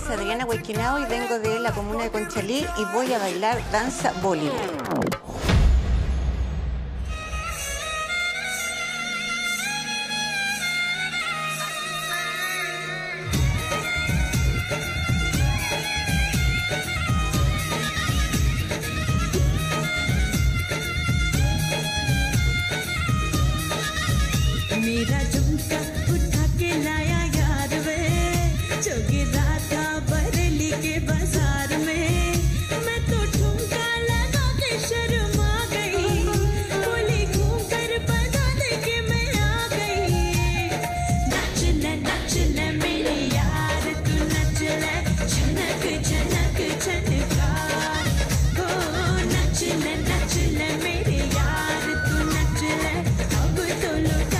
es Adriana Huayquinao y vengo de la comuna de Conchalí y voy a bailar danza Bollywood. मेरा झुमका उठा के लाया यार वे जो गिरा था बरेली के बाजार में मैं तो ठुमका लगा के शर्मा गई बोली घूम कर बजा दे के मैं आ गई नच ले मेरे यार तू नच ले झनक झनक झनका हो नच ले मेरे यार तू नच ले अब तो लुटा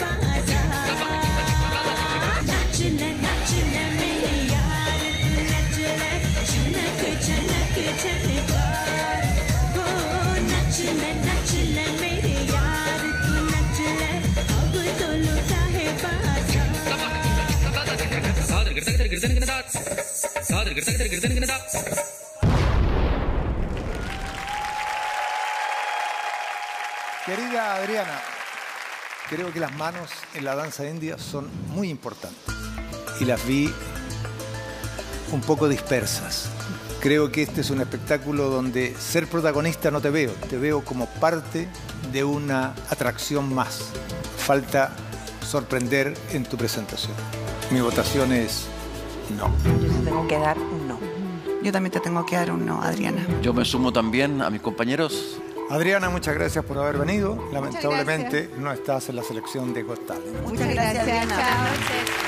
Querida Adriana, creo que las manos en la danza india son muy importantes y las vi un poco dispersas. Creo que este es un espectáculo donde ser protagonista no te veo como parte de una atracción más. Falta sorprender en tu presentación. Mi votación es no. Yo te tengo que dar un no. Yo también te tengo que dar un no, Adriana. Yo me sumo también a mis compañeros. Adriana, muchas gracias por haber venido. Lamentablemente no estás en la selección de Got Talent. Muchas gracias, Adriana. Buenas noches.